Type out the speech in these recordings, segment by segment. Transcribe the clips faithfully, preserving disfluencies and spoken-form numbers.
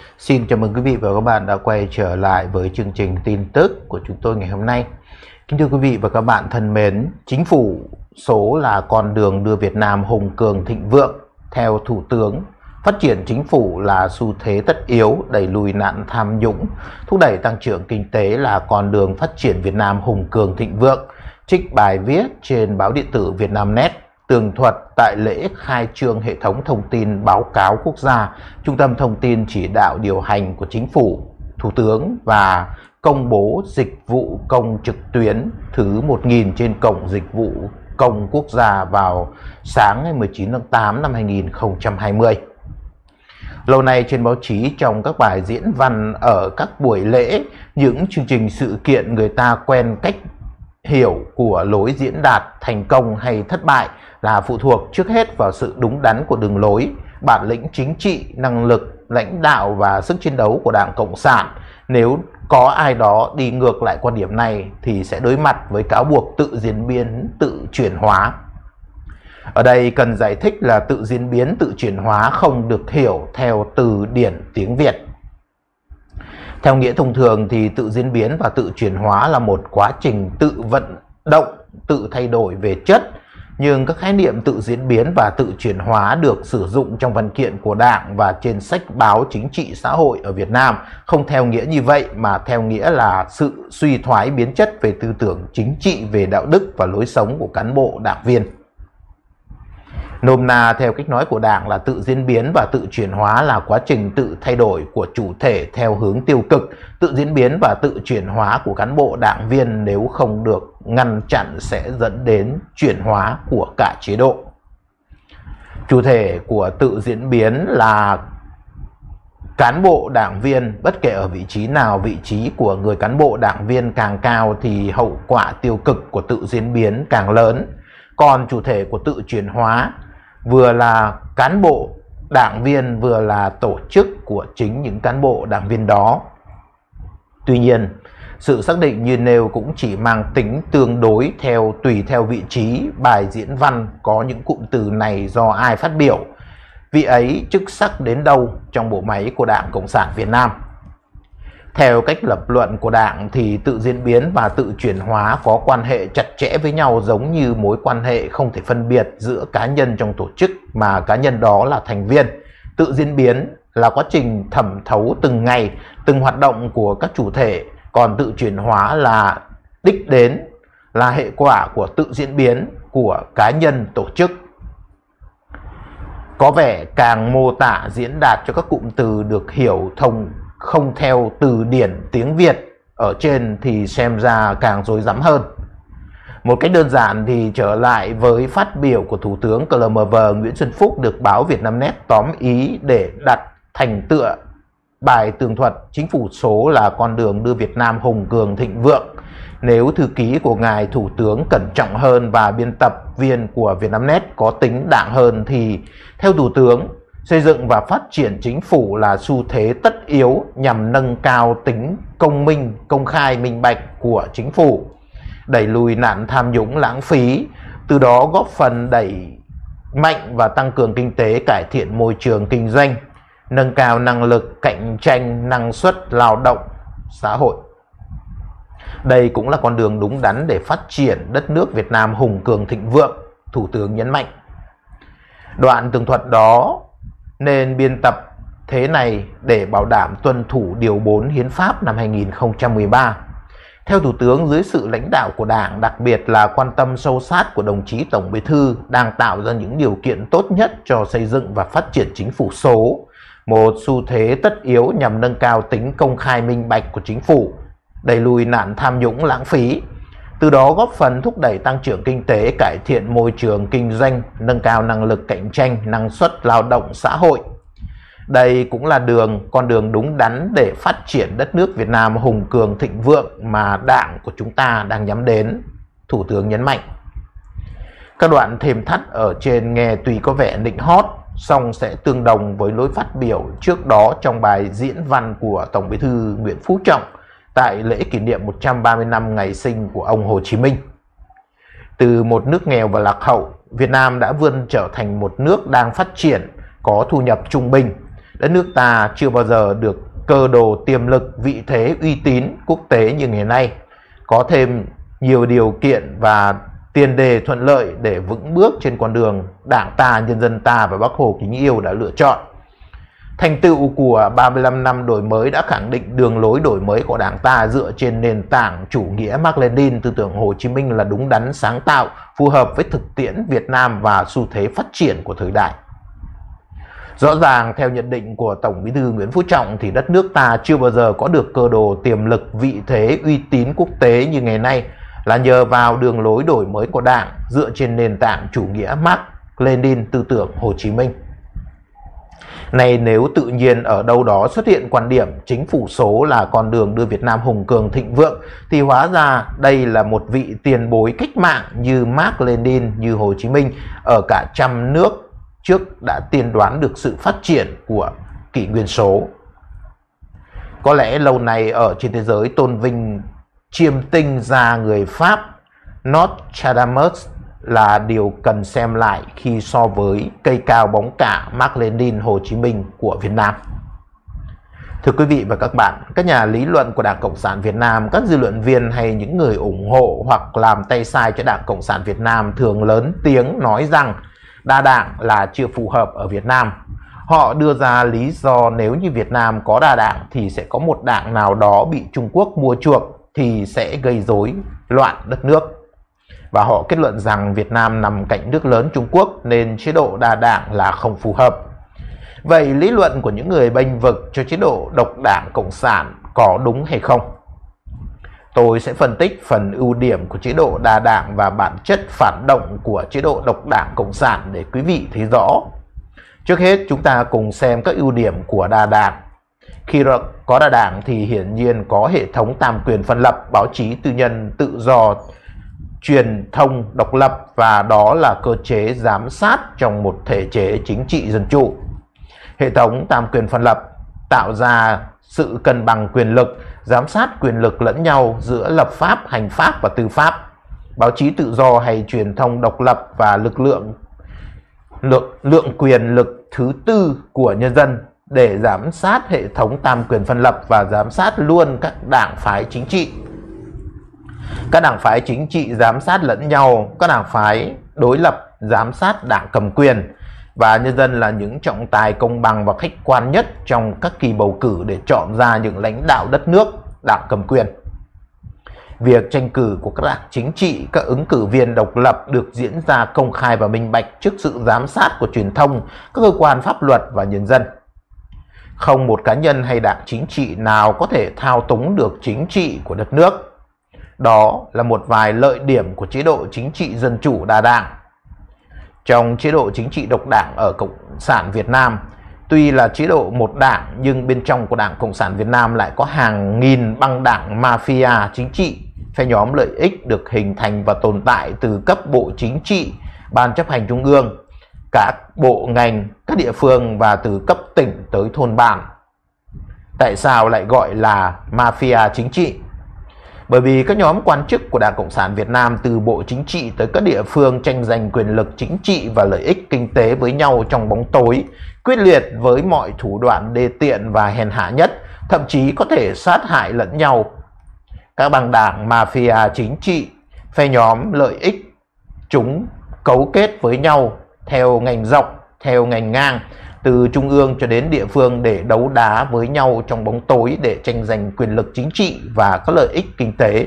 Xin chào mừng quý vị và các bạn đã quay trở lại với chương trình tin tức của chúng tôi ngày hôm nay. Kính thưa quý vị và các bạn thân mến, chính phủ số là con đường đưa Việt Nam hùng cường thịnh vượng. Theo Thủ tướng, phát triển chính phủ là xu thế tất yếu, đẩy lùi nạn tham nhũng, thúc đẩy tăng trưởng kinh tế là con đường phát triển Việt Nam hùng cường thịnh vượng. Trích bài viết trên báo điện tử Vietnamnet tường thuật tại lễ khai trương hệ thống thông tin báo cáo quốc gia, Trung tâm Thông tin Chỉ đạo điều hành của Chính phủ, Thủ tướng và công bố dịch vụ công trực tuyến thứ một nghìn trên cổng dịch vụ công quốc gia vào sáng ngày mười chín tháng tám năm hai nghìn không trăm hai mươi. Lâu nay trên báo chí, trong các bài diễn văn ở các buổi lễ, những chương trình sự kiện, người ta quen cách hiểu của lối diễn đạt thành công hay thất bại là phụ thuộc trước hết vào sự đúng đắn của đường lối, bản lĩnh chính trị, năng lực lãnh đạo và sức chiến đấu của Đảng Cộng sản. Nếu có ai đó đi ngược lại quan điểm này thì sẽ đối mặt với cáo buộc tự diễn biến, tự chuyển hóa. Ở đây cần giải thích là tự diễn biến, tự chuyển hóa không được hiểu theo từ điển tiếng Việt. Theo nghĩa thông thường thì tự diễn biến và tự chuyển hóa là một quá trình tự vận động, tự thay đổi về chất. Nhưng các khái niệm tự diễn biến và tự chuyển hóa được sử dụng trong văn kiện của Đảng và trên sách báo chính trị xã hội ở Việt Nam không theo nghĩa như vậy, mà theo nghĩa là sự suy thoái biến chất về tư tưởng chính trị, về đạo đức và lối sống của cán bộ đảng viên. Nôm na theo cách nói của Đảng là tự diễn biến và tự chuyển hóa là quá trình tự thay đổi của chủ thể theo hướng tiêu cực. Tự diễn biến và tự chuyển hóa của cán bộ đảng viên nếu không được ngăn chặn sẽ dẫn đến chuyển hóa của cả chế độ. Chủ thể của tự diễn biến là cán bộ đảng viên. Bất kể ở vị trí nào, vị trí của người cán bộ đảng viên càng cao thì hậu quả tiêu cực của tự diễn biến càng lớn. Còn chủ thể của tự chuyển hóa vừa là cán bộ đảng viên, vừa là tổ chức của chính những cán bộ đảng viên đó. Tuy nhiên, sự xác định như nêu cũng chỉ mang tính tương đối theo tùy theo vị trí bài diễn văn có những cụm từ này do ai phát biểu, vị ấy chức sắc đến đâu trong bộ máy của Đảng Cộng sản Việt Nam. Theo cách lập luận của Đảng thì tự diễn biến và tự chuyển hóa có quan hệ chặt chẽ với nhau, giống như mối quan hệ không thể phân biệt giữa cá nhân trong tổ chức mà cá nhân đó là thành viên. Tự diễn biến là quá trình thẩm thấu từng ngày, từng hoạt động của các chủ thể, còn tự chuyển hóa là đích đến, là hệ quả của tự diễn biến của cá nhân, tổ chức. Có vẻ càng mô tả diễn đạt cho các cụm từ được hiểu thông không theo từ điển tiếng Việt ở trên thì xem ra càng rối rắm hơn. Một cách đơn giản thì trở lại với phát biểu của Thủ tướng cờ lờ em vê Nguyễn Xuân Phúc được báo Vietnamnet tóm ý để đặt thành tựa bài tường thuật chính phủ số là con đường đưa Việt Nam hùng cường thịnh vượng. Nếu thư ký của ngài Thủ tướng cẩn trọng hơn và biên tập viên của Vietnamnet có tính đảng hơn thì theo Thủ tướng, xây dựng và phát triển chính phủ là xu thế tất yếu nhằm nâng cao tính công minh, công khai, minh bạch của chính phủ, đẩy lùi nạn tham nhũng lãng phí, từ đó góp phần đẩy mạnh và tăng cường kinh tế, cải thiện môi trường kinh doanh, nâng cao năng lực cạnh tranh, năng suất lao động xã hội. Đây cũng là con đường đúng đắn để phát triển đất nước Việt Nam hùng cường thịnh vượng, Thủ tướng nhấn mạnh. Đoạn tường thuật đó nên biên tập thế này để bảo đảm tuân thủ điều bốn Hiến pháp năm hai nghìn không trăm mười ba. Theo Thủ tướng, dưới sự lãnh đạo của Đảng, đặc biệt là quan tâm sâu sát của đồng chí Tổng Bí thư, đang tạo ra những điều kiện tốt nhất cho xây dựng và phát triển chính phủ số, một xu thế tất yếu nhằm nâng cao tính công khai minh bạch của chính phủ, đẩy lùi nạn tham nhũng lãng phí, từ đó góp phần thúc đẩy tăng trưởng kinh tế, cải thiện môi trường kinh doanh, nâng cao năng lực cạnh tranh, năng suất lao động xã hội. Đây cũng là đường, con đường đúng đắn để phát triển đất nước Việt Nam hùng cường thịnh vượng mà Đảng của chúng ta đang nhắm đến, Thủ tướng nhấn mạnh. Các đoạn thêm thắt ở trên nghe tuy có vẻ nịnh hót, song sẽ tương đồng với lối phát biểu trước đó trong bài diễn văn của Tổng Bí thư Nguyễn Phú Trọng tại lễ kỷ niệm một trăm ba mươi năm ngày sinh của ông Hồ Chí Minh. Từ một nước nghèo và lạc hậu, Việt Nam đã vươn trở thành một nước đang phát triển, có thu nhập trung bình. Đất nước ta chưa bao giờ được cơ đồ tiềm lực, vị thế, uy tín quốc tế như ngày nay, có thêm nhiều điều kiện và tiền đề thuận lợi để vững bước trên con đường Đảng ta, nhân dân ta và Bác Hồ kính yêu đã lựa chọn. Thành tựu của ba mươi lăm năm đổi mới đã khẳng định đường lối đổi mới của Đảng ta dựa trên nền tảng chủ nghĩa Mác Lênin, tư tưởng Hồ Chí Minh là đúng đắn, sáng tạo, phù hợp với thực tiễn Việt Nam và xu thế phát triển của thời đại. Rõ ràng theo nhận định của Tổng Bí thư Nguyễn Phú Trọng thì đất nước ta chưa bao giờ có được cơ đồ tiềm lực, vị thế, uy tín quốc tế như ngày nay là nhờ vào đường lối đổi mới của Đảng dựa trên nền tảng chủ nghĩa Mác Lênin, tư tưởng Hồ Chí Minh. Này nếu tự nhiên ở đâu đó xuất hiện quan điểm chính phủ số là con đường đưa Việt Nam hùng cường thịnh vượng thì hóa ra đây là một vị tiền bối cách mạng như Mác Lênin, như Hồ Chí Minh ở cả trăm nước trước đã tiên đoán được sự phát triển của kỷ nguyên số. Có lẽ lâu nay ở trên thế giới tôn vinh chiêm tinh ra người Pháp Nostradamus là điều cần xem lại khi so với cây cao bóng cả Mác Lênin, Hồ Chí Minh của Việt Nam. Thưa quý vị và các bạn, các nhà lý luận của Đảng Cộng sản Việt Nam, các dư luận viên hay những người ủng hộ hoặc làm tay sai cho Đảng Cộng sản Việt Nam thường lớn tiếng nói rằng đa đảng là chưa phù hợp ở Việt Nam. Họ đưa ra lý do nếu như Việt Nam có đa đảng thì sẽ có một đảng nào đó bị Trung Quốc mua chuộc thì sẽ gây rối loạn đất nước. Và họ kết luận rằng Việt Nam nằm cạnh nước lớn Trung Quốc nên chế độ đa đảng là không phù hợp. Vậy lý luận của những người bênh vực cho chế độ độc đảng Cộng sản có đúng hay không? Tôi sẽ phân tích phần ưu điểm của chế độ đa đảng và bản chất phản động của chế độ độc đảng Cộng sản để quý vị thấy rõ. Trước hết chúng ta cùng xem các ưu điểm của đa đảng. Khi có đa đảng thì hiển nhiên có hệ thống tam quyền phân lập, báo chí tư nhân, tự do, truyền thông độc lập và đó là cơ chế giám sát trong một thể chế chính trị dân chủ. Hệ thống tam quyền phân lập tạo ra sự cân bằng quyền lực, giám sát quyền lực lẫn nhau giữa lập pháp, hành pháp và tư pháp, báo chí tự do hay truyền thông độc lập và lực lượng lượng, lượng quyền lực thứ tư của nhân dân để giám sát hệ thống tam quyền phân lập và giám sát luôn các đảng phái chính trị. Các đảng phái chính trị giám sát lẫn nhau, các đảng phái đối lập giám sát đảng cầm quyền và nhân dân là những trọng tài công bằng và khách quan nhất trong các kỳ bầu cử để chọn ra những lãnh đạo đất nước, đảng cầm quyền. Việc tranh cử của các đảng chính trị, các ứng cử viên độc lập được diễn ra công khai và minh bạch trước sự giám sát của truyền thông, các cơ quan pháp luật và nhân dân. Không một cá nhân hay đảng chính trị nào có thể thao túng được chính trị của đất nước. Đó là một vài lợi điểm của chế độ chính trị dân chủ đa đảng. Trong chế độ chính trị độc đảng ở Cộng sản Việt Nam, tuy là chế độ một đảng nhưng bên trong của Đảng Cộng sản Việt Nam lại có hàng nghìn băng đảng mafia chính trị, phe nhóm lợi ích được hình thành và tồn tại từ cấp bộ chính trị, ban chấp hành trung ương, các bộ ngành, các địa phương và từ cấp tỉnh tới thôn bản. Tại sao lại gọi là mafia chính trị? Bởi vì các nhóm quan chức của Đảng Cộng sản Việt Nam từ bộ chính trị tới các địa phương tranh giành quyền lực chính trị và lợi ích kinh tế với nhau trong bóng tối, quyết liệt với mọi thủ đoạn đê tiện và hèn hạ nhất, thậm chí có thể sát hại lẫn nhau. Các băng đảng mafia chính trị, phe nhóm lợi ích, chúng cấu kết với nhau theo ngành dọc, theo ngành ngang, từ trung ương cho đến địa phương để đấu đá với nhau trong bóng tối để tranh giành quyền lực chính trị và các lợi ích kinh tế.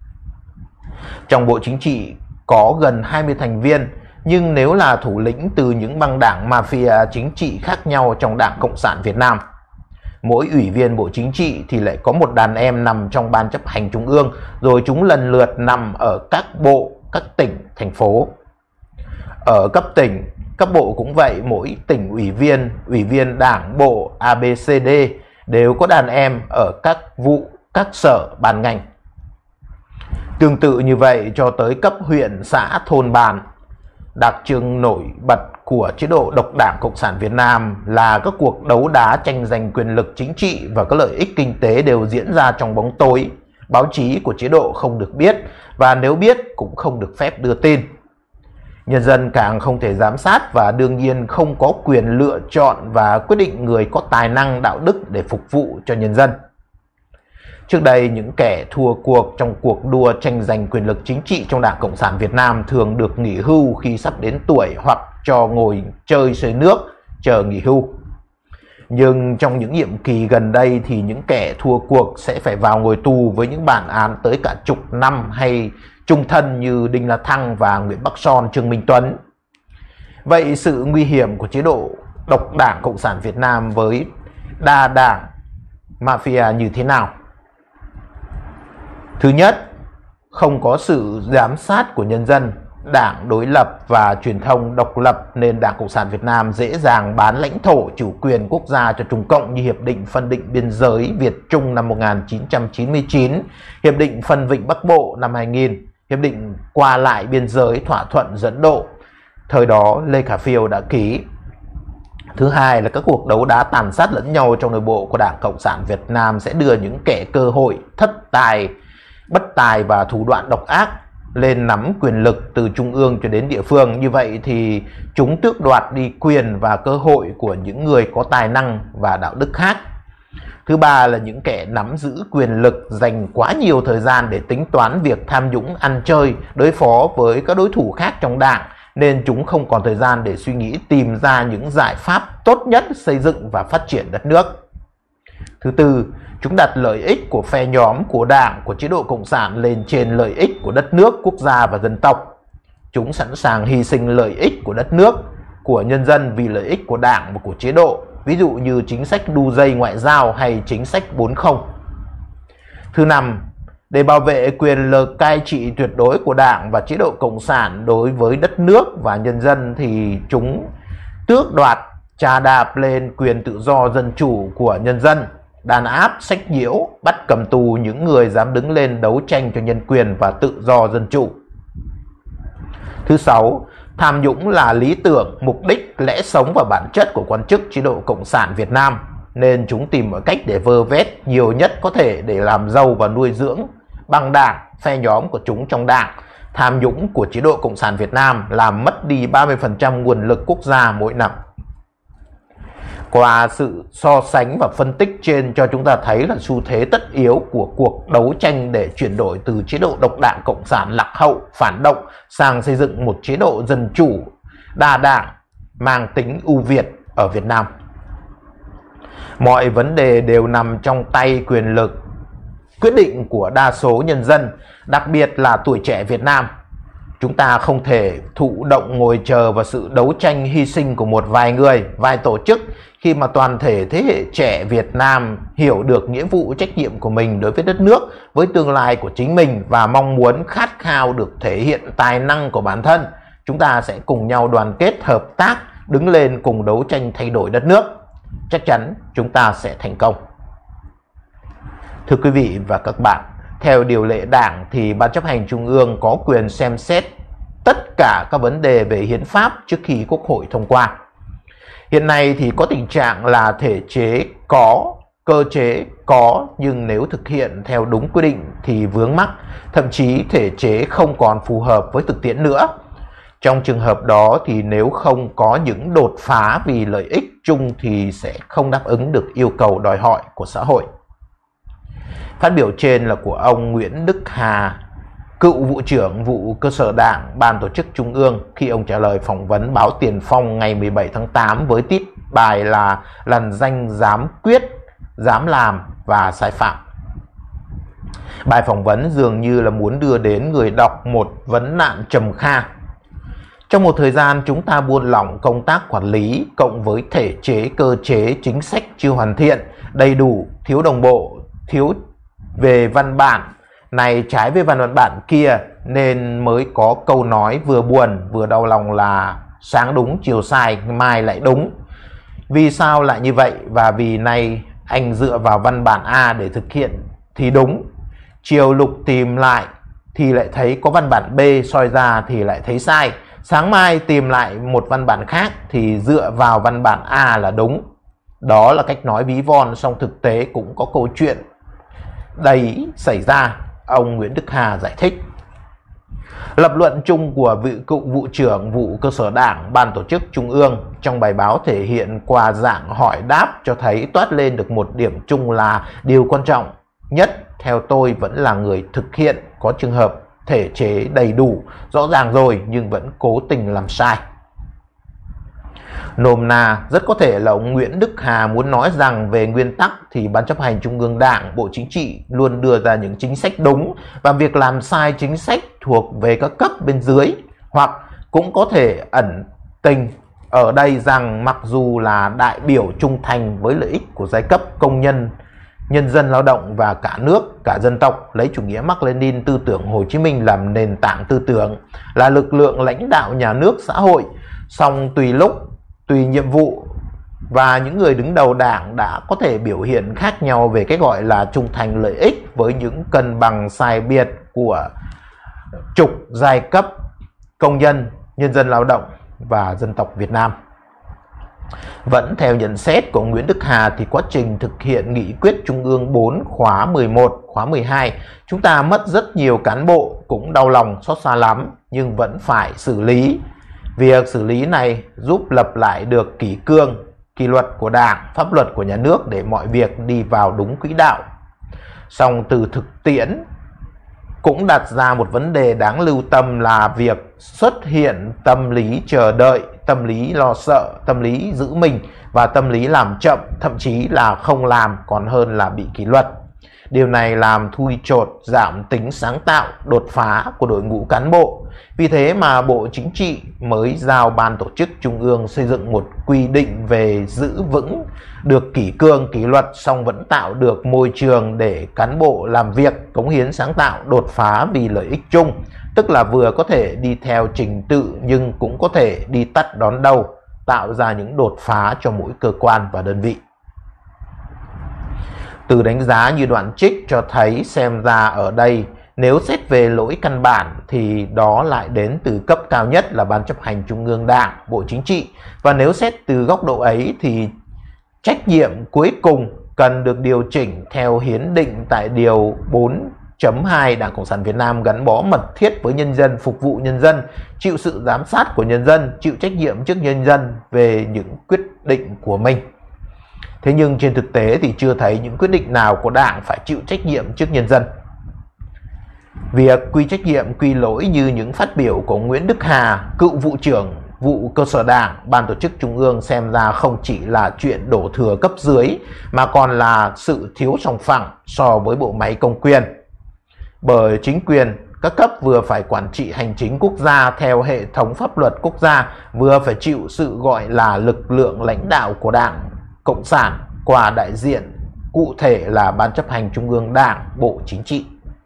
Trong bộ chính trị có gần hai mươi thành viên, nhưng nếu là thủ lĩnh từ những băng đảng mafia chính trị khác nhau trong Đảng Cộng sản Việt Nam. Mỗi ủy viên bộ chính trị thì lại có một đàn em nằm trong ban chấp hành trung ương, rồi chúng lần lượt nằm ở các bộ, các tỉnh, thành phố. Ở cấp tỉnh, các bộ cũng vậy, mỗi tỉnh ủy viên, ủy viên đảng bộ a bê xê đê đều có đàn em ở các vụ, các sở, ban ngành. Tương tự như vậy cho tới cấp huyện, xã, thôn bản. Đặc trưng nổi bật của chế độ độc đảng Cộng sản Việt Nam là các cuộc đấu đá tranh giành quyền lực chính trị và các lợi ích kinh tế đều diễn ra trong bóng tối. Báo chí của chế độ không được biết và nếu biết cũng không được phép đưa tin. Nhân dân càng không thể giám sát và đương nhiên không có quyền lựa chọn và quyết định người có tài năng đạo đức để phục vụ cho nhân dân. Trước đây, những kẻ thua cuộc trong cuộc đua tranh giành quyền lực chính trị trong Đảng Cộng sản Việt Nam thường được nghỉ hưu khi sắp đến tuổi hoặc cho ngồi chơi xơi nước, chờ nghỉ hưu. Nhưng trong những nhiệm kỳ gần đây thì những kẻ thua cuộc sẽ phải vào ngồi tù với những bản án tới cả chục năm hay chung thân như Đinh La Thăng và Nguyễn Bắc Son, Trương Minh Tuấn. Vậy sự nguy hiểm của chế độ độc Đảng Cộng sản Việt Nam với đa đảng mafia như thế nào? Thứ nhất, không có sự giám sát của nhân dân, đảng đối lập và truyền thông độc lập nên Đảng Cộng sản Việt Nam dễ dàng bán lãnh thổ chủ quyền quốc gia cho Trung Cộng như Hiệp định phân định biên giới Việt Trung năm một nghìn chín trăm chín mươi chín, Hiệp định phân vịnh Bắc Bộ năm hai nghìn, Hiệp định qua lại biên giới thỏa thuận dẫn độ. Thời đó Lê Khả Phiêu đã ký. Thứ hai là các cuộc đấu đá tàn sát lẫn nhau trong nội bộ của Đảng Cộng sản Việt Nam sẽ đưa những kẻ cơ hội thất tài, bất tài và thủ đoạn độc ác lên nắm quyền lực từ trung ương cho đến địa phương. Như vậy thì chúng tước đoạt đi quyền và cơ hội của những người có tài năng và đạo đức khác. Thứ ba là những kẻ nắm giữ quyền lực dành quá nhiều thời gian để tính toán việc tham nhũng, ăn chơi, đối phó với các đối thủ khác trong đảng, nên chúng không còn thời gian để suy nghĩ tìm ra những giải pháp tốt nhất xây dựng và phát triển đất nước. Thứ tư, chúng đặt lợi ích của phe nhóm, của đảng, của chế độ Cộng sản lên trên lợi ích của đất nước, quốc gia và dân tộc. Chúng sẵn sàng hy sinh lợi ích của đất nước, của nhân dân vì lợi ích của đảng và của chế độ, ví dụ như chính sách đu dây ngoại giao hay chính sách bốn không. Thứ năm, để bảo vệ quyền lực cai trị tuyệt đối của đảng và chế độ Cộng sản đối với đất nước và nhân dân thì chúng tước đoạt, chà đạp lên quyền tự do dân chủ của nhân dân, đàn áp, sách nhiễu, bắt cầm tù những người dám đứng lên đấu tranh cho nhân quyền và tự do dân chủ. Thứ sáu, tham nhũng là lý tưởng, mục đích, lẽ sống và bản chất của quan chức chế độ Cộng sản Việt Nam, nên chúng tìm mọi cách để vơ vét nhiều nhất có thể để làm giàu và nuôi dưỡng băng đảng, phe nhóm của chúng trong đảng. Tham nhũng của chế độ Cộng sản Việt Nam làm mất đi ba mươi phần trăm nguồn lực quốc gia mỗi năm. Qua sự so sánh và phân tích trên cho chúng ta thấy là xu thế tất yếu của cuộc đấu tranh để chuyển đổi từ chế độ độc đảng Cộng sản lạc hậu, phản động sang xây dựng một chế độ dân chủ, đa đảng, mang tính ưu việt ở Việt Nam. Mọi vấn đề đều nằm trong tay quyền lực quyết định của đa số nhân dân, đặc biệt là tuổi trẻ Việt Nam. Chúng ta không thể thụ động ngồi chờ vào sự đấu tranh hy sinh của một vài người, vài tổ chức khi mà toàn thể thế hệ trẻ Việt Nam hiểu được nghĩa vụ trách nhiệm của mình đối với đất nước, với tương lai của chính mình và mong muốn khát khao được thể hiện tài năng của bản thân. Chúng ta sẽ cùng nhau đoàn kết hợp tác, đứng lên cùng đấu tranh thay đổi đất nước. Chắc chắn chúng ta sẽ thành công. Thưa quý vị và các bạn, theo điều lệ Đảng thì Ban chấp hành Trung ương có quyền xem xét tất cả các vấn đề về hiến pháp trước khi Quốc hội thông qua. Hiện nay thì có tình trạng là thể chế có, cơ chế có, nhưng nếu thực hiện theo đúng quy định thì vướng mắc, thậm chí thể chế không còn phù hợp với thực tiễn nữa. Trong trường hợp đó thì nếu không có những đột phá vì lợi ích chung thì sẽ không đáp ứng được yêu cầu đòi hỏi của xã hội. Phát biểu trên là của ông Nguyễn Đức Hà, cựu vụ trưởng vụ cơ sở Đảng, Ban tổ chức Trung ương, khi ông trả lời phỏng vấn báo Tiền Phong ngày mười bảy tháng tám với tít bài là lằn danh dám quyết, dám làm và sai phạm. Bài phỏng vấn dường như là muốn đưa đến người đọc một vấn nạn trầm kha. Trong một thời gian chúng ta buông lỏng công tác quản lý, cộng với thể chế, cơ chế, chính sách chưa hoàn thiện, đầy đủ, thiếu đồng bộ, thiếu về văn bản này trái với văn bản kia, nên mới có câu nói vừa buồn vừa đau lòng là sáng đúng chiều sai, mai lại đúng. Vì sao lại như vậy? Và vì nay anh dựa vào văn bản A để thực hiện thì đúng, chiều lục tìm lại thì lại thấy có văn bản B soi ra thì lại thấy sai, sáng mai tìm lại một văn bản khác thì dựa vào văn bản A là đúng. Đó là cách nói ví von, song thực tế cũng có câu chuyện đấy xảy ra, ông Nguyễn Đức Hà giải thích. Lập luận chung của vị cựu vụ trưởng vụ cơ sở đảng Ban tổ chức Trung ương trong bài báo thể hiện qua dạng hỏi đáp cho thấy toát lên được một điểm chung là điều quan trọng nhất theo tôi vẫn là người thực hiện có trường hợp thể chế đầy đủ, rõ ràng rồi nhưng vẫn cố tình làm sai. Nôm na, rất có thể là ông Nguyễn Đức Hà muốn nói rằng về nguyên tắc thì Ban chấp hành Trung ương Đảng, Bộ Chính trị luôn đưa ra những chính sách đúng và việc làm sai chính sách thuộc về các cấp bên dưới, hoặc cũng có thể ẩn tình ở đây rằng mặc dù là đại biểu trung thành với lợi ích của giai cấp công nhân, nhân dân lao động và cả nước, cả dân tộc, lấy chủ nghĩa Mác Lênin, tư tưởng Hồ Chí Minh làm nền tảng tư tưởng, là lực lượng lãnh đạo nhà nước xã hội, song tùy lúc, tùy nhiệm vụ và những người đứng đầu đảng đã có thể biểu hiện khác nhau về cái gọi là trung thành lợi ích với những cân bằng sai biệt của trục giai cấp công nhân, nhân dân lao động và dân tộc Việt Nam. Vẫn theo nhận xét của Nguyễn Đức Hà thì quá trình thực hiện nghị quyết Trung ương bốn khóa mười một, khóa mười hai, chúng ta mất rất nhiều cán bộ, cũng đau lòng xót xa lắm, nhưng vẫn phải xử lý. Việc xử lý này giúp lập lại được kỷ cương, kỷ luật của Đảng, pháp luật của nhà nước để mọi việc đi vào đúng quỹ đạo. Song từ thực tiễn cũng đặt ra một vấn đề đáng lưu tâm là việc xuất hiện tâm lý chờ đợi, tâm lý lo sợ, tâm lý giữ mình và tâm lý làm chậm, thậm chí là không làm còn hơn là bị kỷ luật. Điều này làm thui chột, giảm tính sáng tạo, đột phá của đội ngũ cán bộ. Vì thế mà Bộ Chính trị mới giao Ban tổ chức Trung ương xây dựng một quy định về giữ vững được kỷ cương, kỷ luật, song vẫn tạo được môi trường để cán bộ làm việc, cống hiến sáng tạo, đột phá vì lợi ích chung. Tức là vừa có thể đi theo trình tự nhưng cũng có thể đi tắt đón đầu, tạo ra những đột phá cho mỗi cơ quan và đơn vị. Từ đánh giá như đoạn trích cho thấy xem ra ở đây nếu xét về lỗi căn bản thì đó lại đến từ cấp cao nhất là Ban chấp hành Trung ương Đảng, Bộ Chính trị. Và nếu xét từ góc độ ấy thì trách nhiệm cuối cùng cần được điều chỉnh theo hiến định tại điều bốn chấm hai Đảng Cộng sản Việt Nam gắn bó mật thiết với nhân dân, phục vụ nhân dân, chịu sự giám sát của nhân dân, chịu trách nhiệm trước nhân dân về những quyết định của mình. Thế nhưng trên thực tế thì chưa thấy những quyết định nào của Đảng phải chịu trách nhiệm trước nhân dân. Việc quy trách nhiệm, quy lỗi như những phát biểu của Nguyễn Đức Hà, cựu vụ trưởng vụ cơ sở Đảng, Ban tổ chức Trung ương xem ra không chỉ là chuyện đổ thừa cấp dưới mà còn là sự thiếu sòng phẳng so với bộ máy công quyền. Bởi chính quyền các cấp vừa phải quản trị hành chính quốc gia theo hệ thống pháp luật quốc gia, vừa phải chịu sự gọi là lực lượng lãnh đạo của Đảng Cộng sản qua đại diện cụ thể là Ban chấp hành Trung ương Đảng, Bộ Chính trị.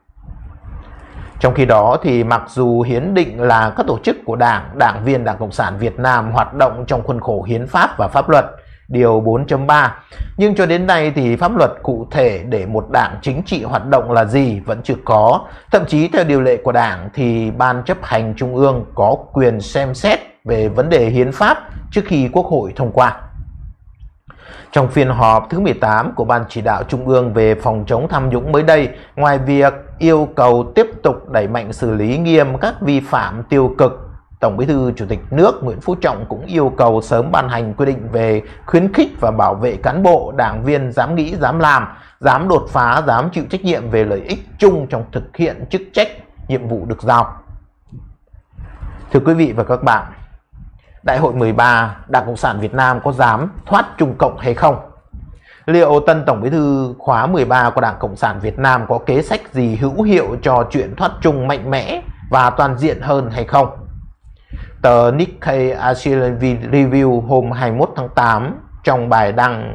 Trong khi đó thì mặc dù hiến định là các tổ chức của Đảng, đảng viên Đảng Cộng sản Việt Nam hoạt động trong khuôn khổ hiến pháp và pháp luật, điều bốn chấm ba, nhưng cho đến nay thì pháp luật cụ thể để một đảng chính trị hoạt động là gì vẫn chưa có. Thậm chí theo điều lệ của Đảng thì Ban chấp hành Trung ương có quyền xem xét về vấn đề hiến pháp trước khi Quốc hội thông qua. Trong phiên họp thứ mười tám của Ban chỉ đạo Trung ương về phòng chống tham nhũng mới đây, ngoài việc yêu cầu tiếp tục đẩy mạnh xử lý nghiêm các vi phạm tiêu cực, Tổng Bí thư Chủ tịch nước Nguyễn Phú Trọng cũng yêu cầu sớm ban hành quy định về khuyến khích và bảo vệ cán bộ, đảng viên dám nghĩ, dám làm, dám đột phá, dám chịu trách nhiệm về lợi ích chung trong thực hiện chức trách, nhiệm vụ được giao. Thưa quý vị và các bạn, Đại hội mười ba Đảng Cộng sản Việt Nam có dám thoát Trung Cộng hay không? Liệu tân Tổng Bí thư khóa mười ba của Đảng Cộng sản Việt Nam có kế sách gì hữu hiệu cho chuyện thoát Trung mạnh mẽ và toàn diện hơn hay không? Tờ Nikkei Asian Review hôm hai mươi mốt tháng tám trong bài đăng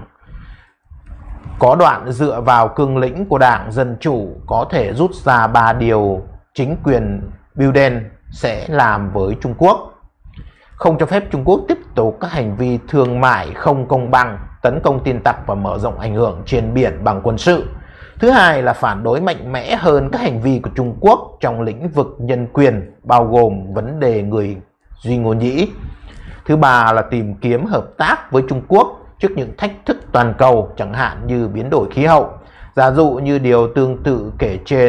có đoạn dựa vào cương lĩnh của Đảng Dân Chủ có thể rút ra ba điều chính quyền Biden sẽ làm với Trung Quốc. Không cho phép Trung Quốc tiếp tục các hành vi thương mại không công bằng, tấn công tin tặc và mở rộng ảnh hưởng trên biển bằng quân sự. Thứ hai là phản đối mạnh mẽ hơn các hành vi của Trung Quốc trong lĩnh vực nhân quyền, bao gồm vấn đề người Duy Ngô Nhĩ. Thứ ba là tìm kiếm hợp tác với Trung Quốc trước những thách thức toàn cầu, chẳng hạn như biến đổi khí hậu. Giả dụ như điều tương tự kể trên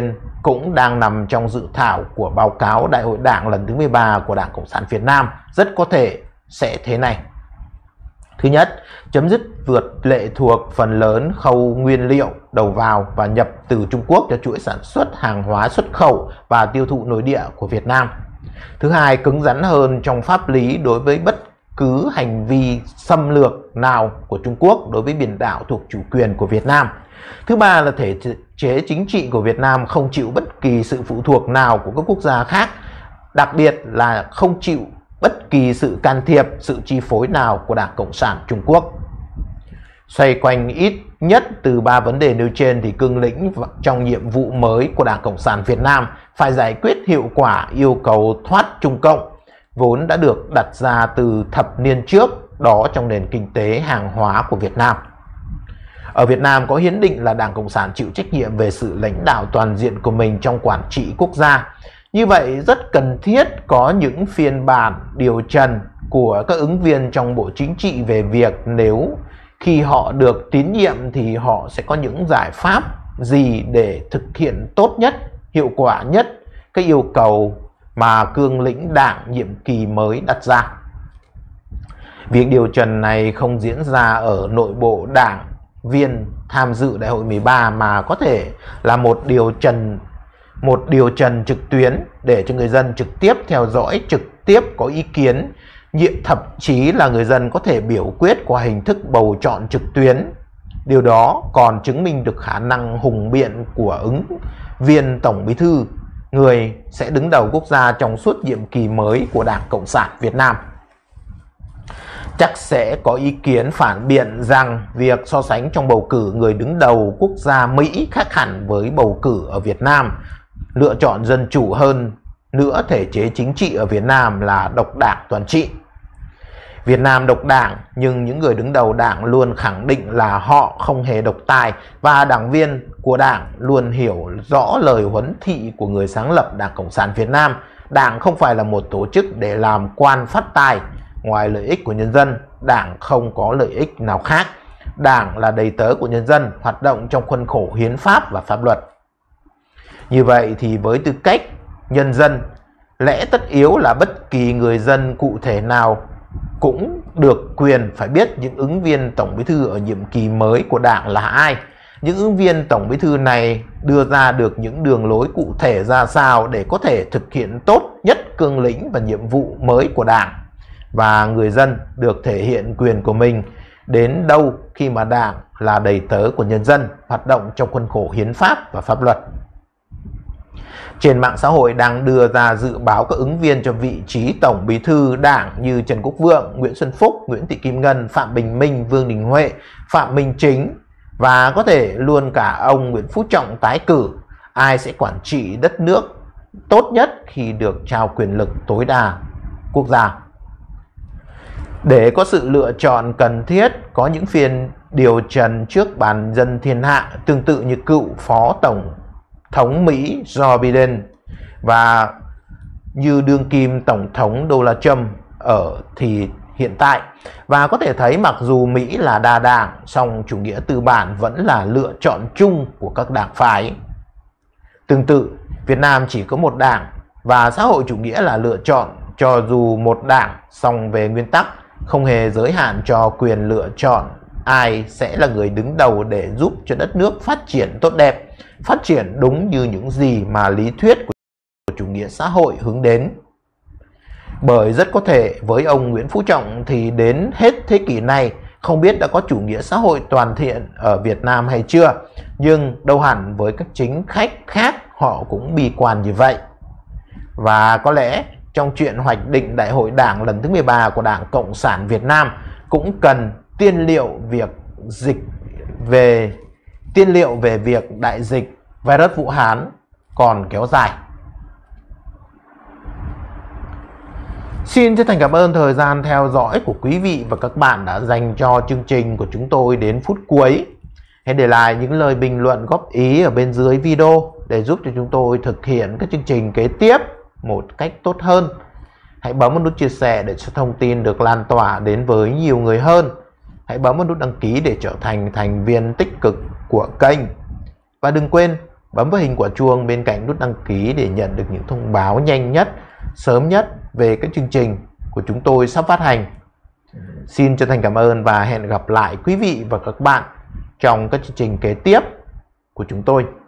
cũng đang nằm trong dự thảo của báo cáo Đại hội Đảng lần thứ mười ba của Đảng Cộng sản Việt Nam, rất có thể sẽ thế này. Thứ nhất, chấm dứt vượt lệ thuộc phần lớn khâu nguyên liệu đầu vào và nhập từ Trung Quốc cho chuỗi sản xuất hàng hóa xuất khẩu và tiêu thụ nội địa của Việt Nam. Thứ hai, cứng rắn hơn trong pháp lý đối với bất cứ hành vi xâm lược nào của Trung Quốc đối với biển đảo thuộc chủ quyền của Việt Nam. Thứ ba là thể chế chính trị của Việt Nam không chịu bất kỳ sự phụ thuộc nào của các quốc gia khác, đặc biệt là không chịu bất kỳ sự can thiệp, sự chi phối nào của Đảng Cộng sản Trung Quốc. Xoay quanh ít nhất từ ba vấn đề nêu trên thì cương lĩnh trong nhiệm vụ mới của Đảng Cộng sản Việt Nam phải giải quyết hiệu quả yêu cầu thoát Trung Cộng vốn đã được đặt ra từ thập niên trước đó trong nền kinh tế hàng hóa của Việt Nam. Ở Việt Nam có hiến định là Đảng Cộng sản chịu trách nhiệm về sự lãnh đạo toàn diện của mình trong quản trị quốc gia. Như vậy rất cần thiết có những phiên bản điều trần của các ứng viên trong Bộ Chính trị về việc nếu khi họ được tín nhiệm thì họ sẽ có những giải pháp gì để thực hiện tốt nhất, hiệu quả nhất các yêu cầu mà cương lĩnh Đảng nhiệm kỳ mới đặt ra. Việc điều trần này không diễn ra ở nội bộ đảng viên tham dự Đại hội mười ba mà có thể là một điều trần một điều trần trực tuyến để cho người dân trực tiếp theo dõi, trực tiếp có ý kiến, thậm chí là người dân có thể biểu quyết qua hình thức bầu chọn trực tuyến. Điều đó còn chứng minh được khả năng hùng biện của ứng viên Tổng Bí thư, người sẽ đứng đầu quốc gia trong suốt nhiệm kỳ mới của Đảng Cộng sản Việt Nam. Chắc sẽ có ý kiến phản biện rằng việc so sánh trong bầu cử người đứng đầu quốc gia Mỹ khác hẳn với bầu cử ở Việt Nam, lựa chọn dân chủ hơn nữa thể chế chính trị ở Việt Nam là độc đảng toàn trị. Việt Nam độc đảng nhưng những người đứng đầu đảng luôn khẳng định là họ không hề độc tài và đảng viên của đảng luôn hiểu rõ lời huấn thị của người sáng lập Đảng Cộng sản Việt Nam. Đảng không phải là một tổ chức để làm quan phát tài. Ngoài lợi ích của nhân dân, đảng không có lợi ích nào khác. Đảng là đầy tớ của nhân dân, hoạt động trong khuôn khổ hiến pháp và pháp luật. Như vậy thì với tư cách nhân dân, lẽ tất yếu là bất kỳ người dân cụ thể nào cũng được quyền phải biết những ứng viên Tổng Bí thư ở nhiệm kỳ mới của đảng là ai. Những ứng viên Tổng Bí thư này đưa ra được những đường lối cụ thể ra sao để có thể thực hiện tốt nhất cương lĩnh và nhiệm vụ mới của đảng. Và người dân được thể hiện quyền của mình đến đâu khi mà đảng là đầy tớ của nhân dân, hoạt động trong khuôn khổ hiến pháp và pháp luật. Trên mạng xã hội đang đưa ra dự báo các ứng viên cho vị trí Tổng Bí thư Đảng như Trần Quốc Vượng, Nguyễn Xuân Phúc, Nguyễn Thị Kim Ngân, Phạm Bình Minh, Vương Đình Huệ, Phạm Minh Chính và có thể luôn cả ông Nguyễn Phú Trọng tái cử. Ai sẽ quản trị đất nước tốt nhất khi được trao quyền lực tối đa quốc gia? Để có sự lựa chọn cần thiết, có những phiên điều trần trước bàn dân thiên hạ tương tự như cựu Phó Tổng thống Mỹ Joe Biden và như đương kim Tổng thống Donald Trump ở thì hiện tại. Và có thể thấy mặc dù Mỹ là đa đảng, song chủ nghĩa tư bản vẫn là lựa chọn chung của các đảng phái. Tương tự, Việt Nam chỉ có một đảng và xã hội chủ nghĩa là lựa chọn cho dù một đảng, song về nguyên tắc không hề giới hạn cho quyền lựa chọn ai sẽ là người đứng đầu để giúp cho đất nước phát triển tốt đẹp, phát triển đúng như những gì mà lý thuyết của chủ nghĩa xã hội hướng đến. Bởi rất có thể với ông Nguyễn Phú Trọng thì đến hết thế kỷ này không biết đã có chủ nghĩa xã hội toàn thiện ở Việt Nam hay chưa, nhưng đâu hẳn với các chính khách khác họ cũng bi quan như vậy. Và có lẽ trong chuyện hoạch định Đại hội Đảng lần thứ mười ba của Đảng Cộng sản Việt Nam cũng cần tiên liệu việc dịch về tiên liệu về việc đại dịch virus Vũ Hán còn kéo dài. Xin chân thành cảm ơn thời gian theo dõi của quý vị và các bạn đã dành cho chương trình của chúng tôi đến phút cuối. Hãy để lại những lời bình luận góp ý ở bên dưới video để giúp cho chúng tôi thực hiện các chương trình kế tiếp một cách tốt hơn. Hãy bấm vào nút chia sẻ để cho thông tin được lan tỏa đến với nhiều người hơn. Hãy bấm vào nút đăng ký để trở thành thành viên tích cực của kênh. Và đừng quên bấm vào hình quả chuông bên cạnh nút đăng ký để nhận được những thông báo nhanh nhất, sớm nhất về các chương trình của chúng tôi sắp phát hành. Xin chân thành cảm ơn và hẹn gặp lại quý vị và các bạn trong các chương trình kế tiếp của chúng tôi.